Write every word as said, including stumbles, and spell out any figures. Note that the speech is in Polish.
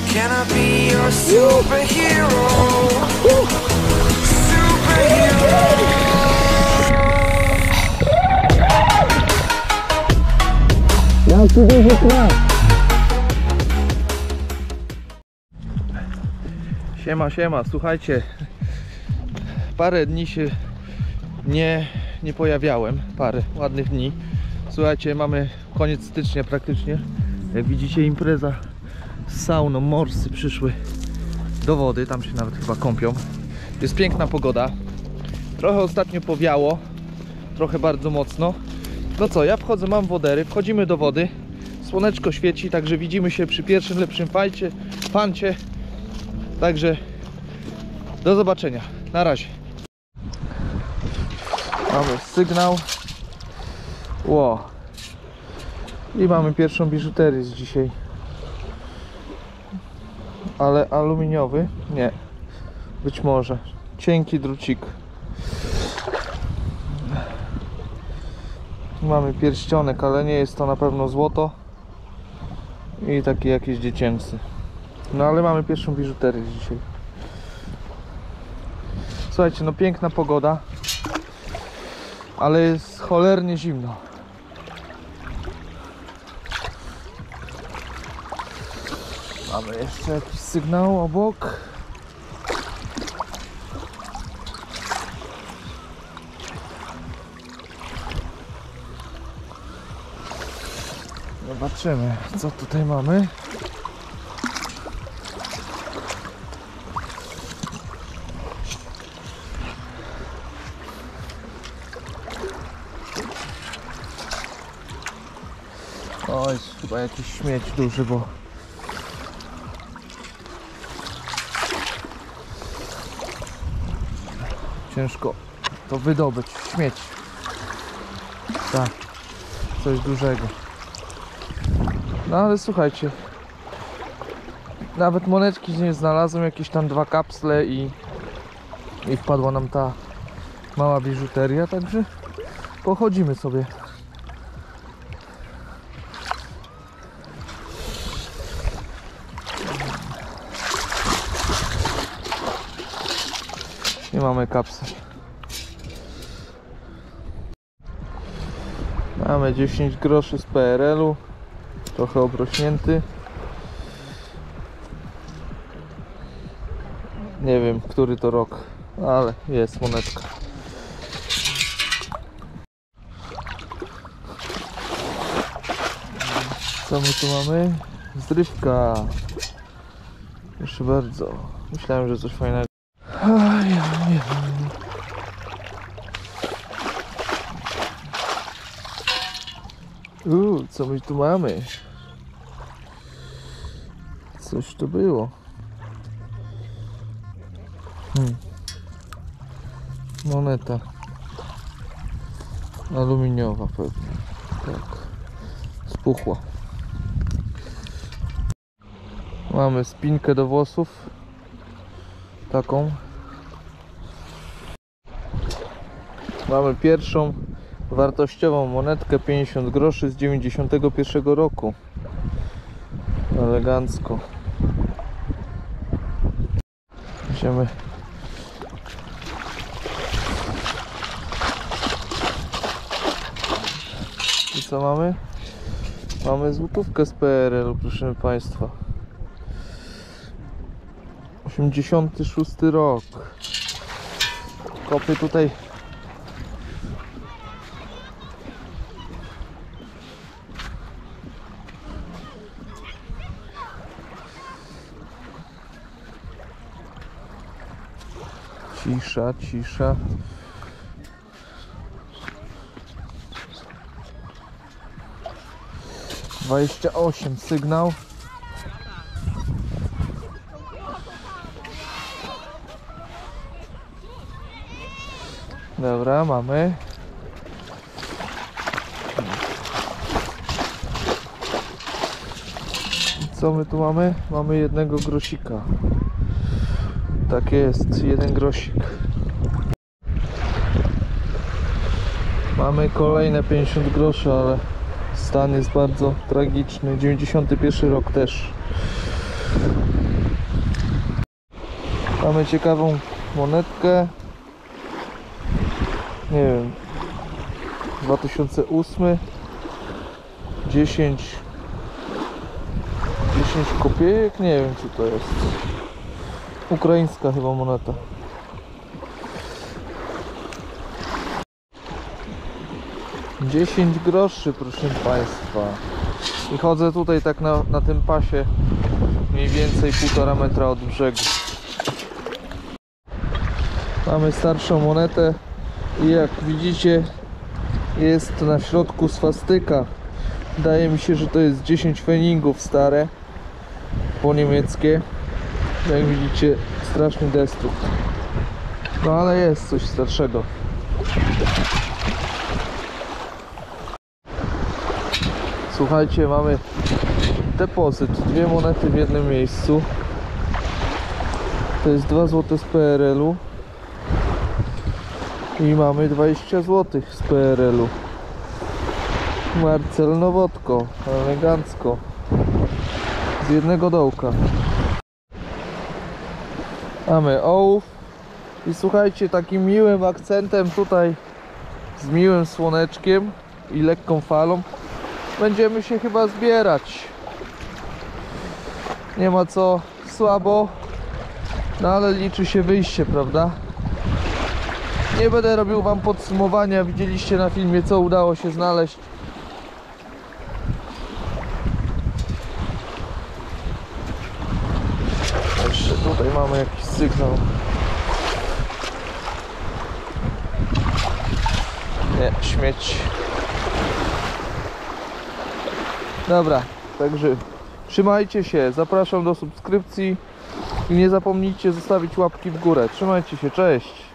Can I be your superhero? Superhero. Siema, siema, słuchajcie, parę dni się nie, nie pojawiałem, parę ładnych dni. Słuchajcie, mamy koniec stycznia praktycznie. Jak widzicie, impreza z sauną, morsy przyszły do wody, tam się nawet chyba kąpią. Jest piękna pogoda, trochę ostatnio powiało, trochę bardzo mocno. No co, ja wchodzę, mam wodery, wchodzimy do wody, słoneczko świeci, także widzimy się przy pierwszym lepszym fajcie, fancie. Także do zobaczenia, na razie. Mamy sygnał. Ło. I mamy pierwszą biżuterię z dzisiaj. Ale aluminiowy? Nie. Być może. Cienki drucik. Mamy pierścionek, ale nie jest to na pewno złoto. I taki jakiś dziecięcy. No ale mamy pierwszą biżuterię dzisiaj. Słuchajcie, no piękna pogoda, ale jest cholernie zimno. Mamy jeszcze jakiś sygnał obok. Zobaczymy, co tutaj mamy. O, jest chyba jakiś śmieć duży, bo ciężko to wydobyć. Śmieć. Tak, coś dużego. No ale słuchajcie, nawet monetki nie znalazłem, jakieś tam dwa kapsle i, i wpadła nam ta mała biżuteria, także pochodzimy sobie. Nie mamy kapsel. Mamy dziesięć groszy z P R L u. Trochę obrośnięty. Nie wiem, który to rok, ale jest monetka. Co my tu mamy? Zdrywka. Proszę bardzo. Myślałem, że coś fajnego. A, ja nie wiem. Uuu, co my tu mamy? Coś to było. Hmm. Moneta. Aluminiowa pewnie. Tak. Spuchła. Mamy spinkę do włosów. Taką. Mamy pierwszą wartościową monetkę pięćdziesiąt groszy z dziewięćdziesiątego pierwszego roku. Elegancko. Idziemy. I co mamy? Mamy złotówkę z P R L u, proszę Państwa. osiemdziesiąty szósty rok. Kopię tutaj. Cisza, cisza. dwadzieścia osiem sygnał. Dobra, mamy. Co my tu mamy? Mamy jednego grosika. Tak jest, jeden grosik. Mamy kolejne pięćdziesiąt groszy, ale stan jest bardzo tragiczny. dziewięćdziesiąty pierwszy rok też. Mamy ciekawą monetkę. Nie wiem. dwa tysiące ósmy. dziesięć. dziesięć kopiejek. Nie wiem, co to jest. Ukraińska chyba moneta. dziesięć groszy, proszę Państwa. I chodzę tutaj tak na, na tym pasie mniej więcej półtora metra od brzegu. Mamy starszą monetę i jak widzicie jest na środku swastyka. Wydaje mi się, że to jest dziesięć feningów stare, po niemieckie. Jak widzicie, straszny destrukt. No ale jest coś starszego. Słuchajcie, mamy depozyt, dwie monety w jednym miejscu. To jest dwa złote z P R L u i mamy dwadzieścia złotych z P R L u. Marcel Nowotko, elegancko, z jednego dołka. Mamy ołów i słuchajcie, takim miłym akcentem tutaj, z miłym słoneczkiem i lekką falą, będziemy się chyba zbierać. Nie ma co, słabo, no ale liczy się wyjście, prawda? Nie będę robił wam podsumowania, widzieliście na filmie, co udało się znaleźć. Jeszcze tutaj mamy jakiś sygnał. Nie, śmieć. Dobra, także trzymajcie się, zapraszam do subskrypcji i nie zapomnijcie zostawić łapki w górę. Trzymajcie się, cześć!